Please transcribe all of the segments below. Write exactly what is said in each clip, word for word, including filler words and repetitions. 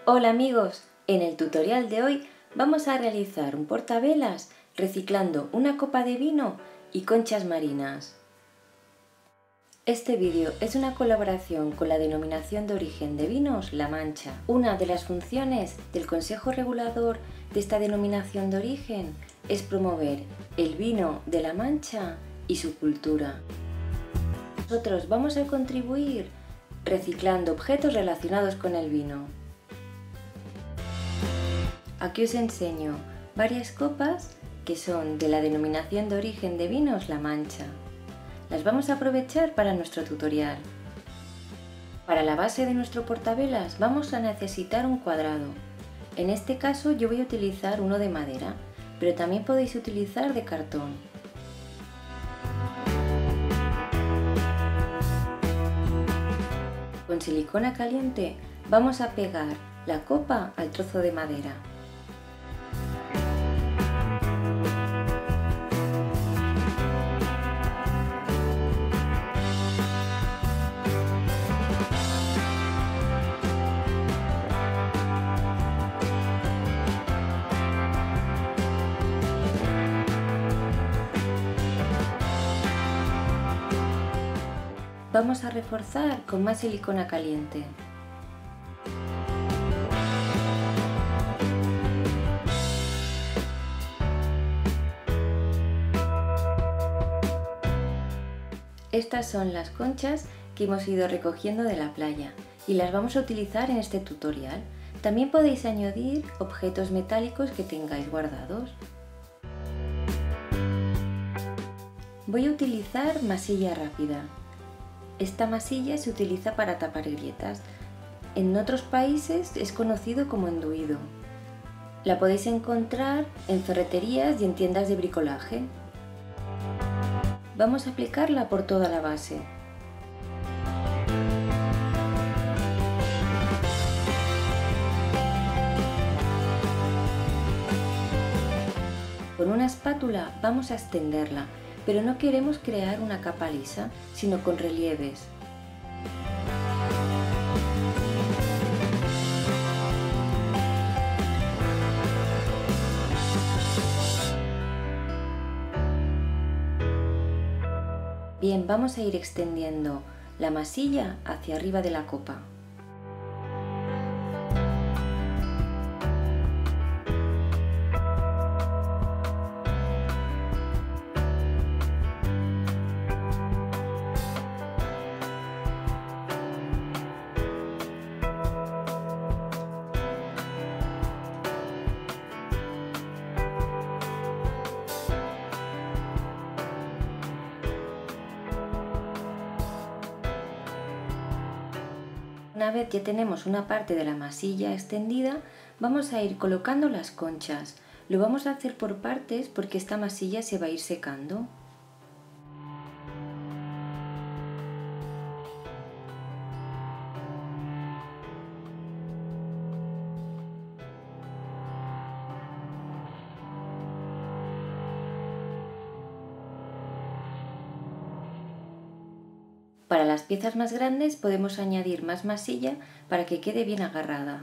Hola amigos, en el tutorial de hoy vamos a realizar un portavelas reciclando una copa de vino y conchas marinas. Este vídeo es una colaboración con la Denominación de Origen de Vinos La Mancha. Una de las funciones del Consejo Regulador de esta Denominación de Origen es promover el vino de La Mancha y su cultura. Nosotros vamos a contribuir reciclando objetos relacionados con el vino. Aquí os enseño varias copas que son de la Denominación de Origen de Vinos La Mancha. Las vamos a aprovechar para nuestro tutorial. Para la base de nuestro portavelas vamos a necesitar un cuadrado. En este caso yo voy a utilizar uno de madera, pero también podéis utilizar de cartón. Con silicona caliente vamos a pegar la copa al trozo de madera. Vamos a reforzar con más silicona caliente. Estas son las conchas que hemos ido recogiendo de la playa y las vamos a utilizar en este tutorial. También podéis añadir objetos metálicos que tengáis guardados. Voy a utilizar masilla rápida. Esta masilla se utiliza para tapar grietas. En otros países es conocido como enduido. La podéis encontrar en ferreterías y en tiendas de bricolaje. Vamos a aplicarla por toda la base. Con una espátula vamos a extenderla, pero no queremos crear una capa lisa, sino con relieves. Bien, vamos a ir extendiendo la masilla hacia arriba de la copa. Una vez ya tenemos una parte de la masilla extendida, vamos a ir colocando las conchas. Lo vamos a hacer por partes porque esta masilla se va a ir secando. Para las piezas más grandes podemos añadir más masilla para que quede bien agarrada.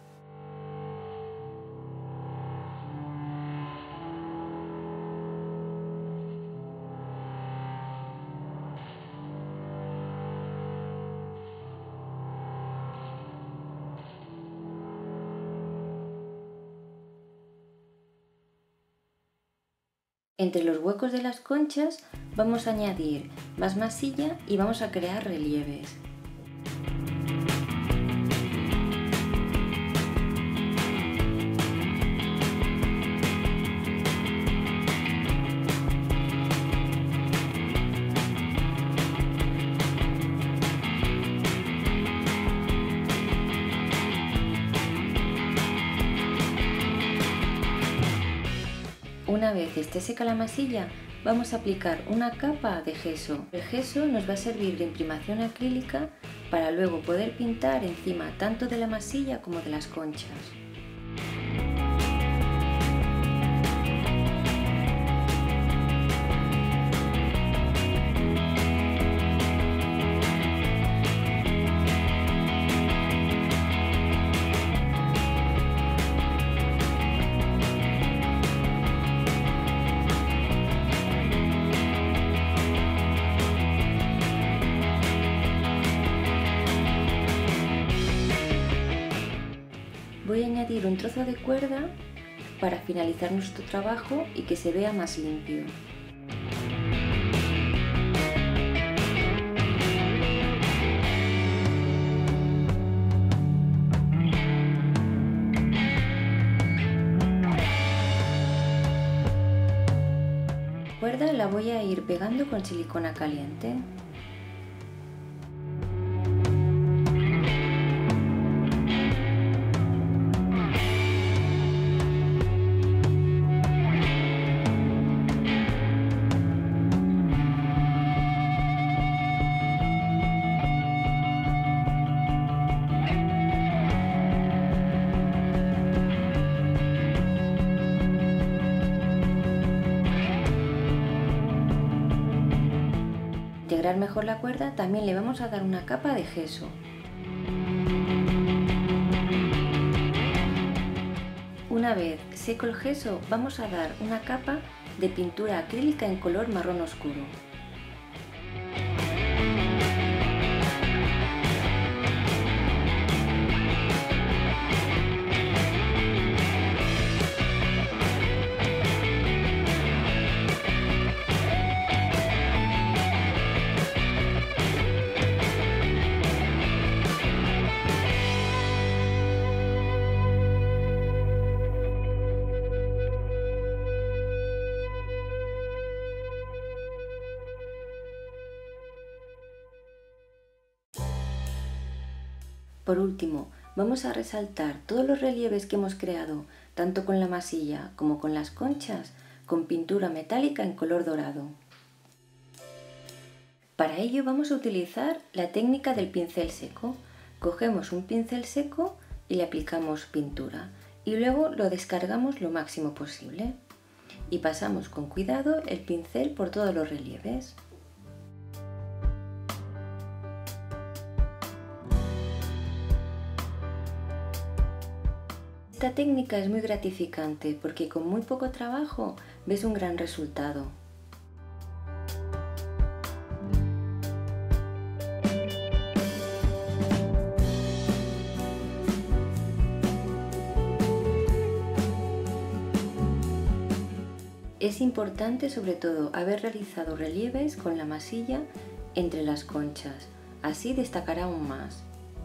Entre los huecos de las conchas vamos a añadir más masilla y vamos a crear relieves. Una vez esté seca la masilla, vamos a aplicar una capa de gesso. El gesso nos va a servir de imprimación acrílica para luego poder pintar encima tanto de la masilla como de las conchas. Voy a añadir un trozo de cuerda para finalizar nuestro trabajo y que se vea más limpio. La cuerda la voy a ir pegando con silicona caliente. Para integrar mejor la cuerda también le vamos a dar una capa de gesso. Una vez seco el gesso vamos a dar una capa de pintura acrílica en color marrón oscuro. Por último, vamos a resaltar todos los relieves que hemos creado, tanto con la masilla como con las conchas, con pintura metálica en color dorado. Para ello vamos a utilizar la técnica del pincel seco. Cogemos un pincel seco y le aplicamos pintura y luego lo descargamos lo máximo posible. Y pasamos con cuidado el pincel por todos los relieves. Esta técnica es muy gratificante porque con muy poco trabajo ves un gran resultado. Es importante sobre todo haber realizado relieves con la masilla entre las conchas, así destacará aún más.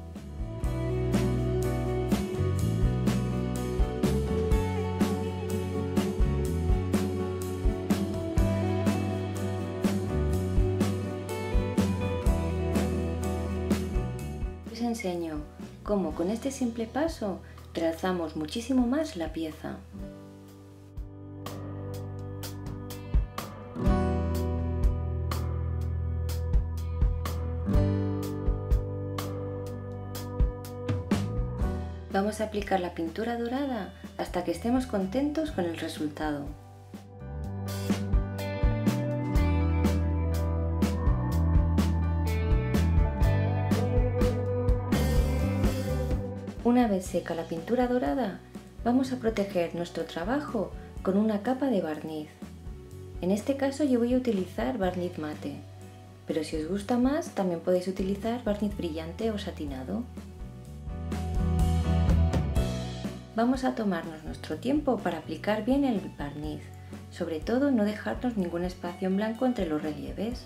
Os enseño cómo con este simple paso realzamos muchísimo más la pieza. Vamos a aplicar la pintura dorada hasta que estemos contentos con el resultado. Una vez seca la pintura dorada, vamos a proteger nuestro trabajo con una capa de barniz. En este caso yo voy a utilizar barniz mate, pero si os gusta más también podéis utilizar barniz brillante o satinado. Vamos a tomarnos nuestro tiempo para aplicar bien el barniz, sobre todo no dejarnos ningún espacio en blanco entre los relieves.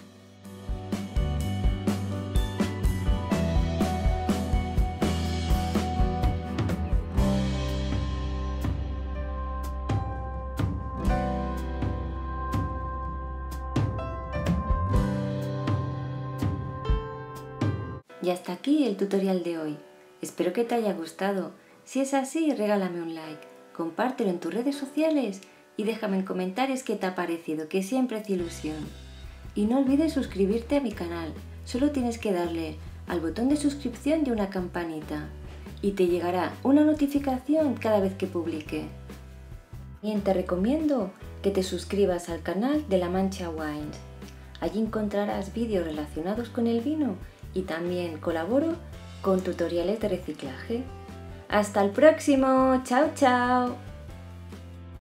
Y hasta aquí el tutorial de hoy. Espero que te haya gustado. Si es así, regálame un like, compártelo en tus redes sociales y déjame en comentarios qué te ha parecido, que siempre hace ilusión. Y no olvides suscribirte a mi canal, solo tienes que darle al botón de suscripción y una campanita y te llegará una notificación cada vez que publique. También te recomiendo que te suscribas al canal de La Mancha Wines. Allí encontrarás vídeos relacionados con el vino y también colaboro con tutoriales de reciclaje. ¡Hasta el próximo! ¡Chao, chao!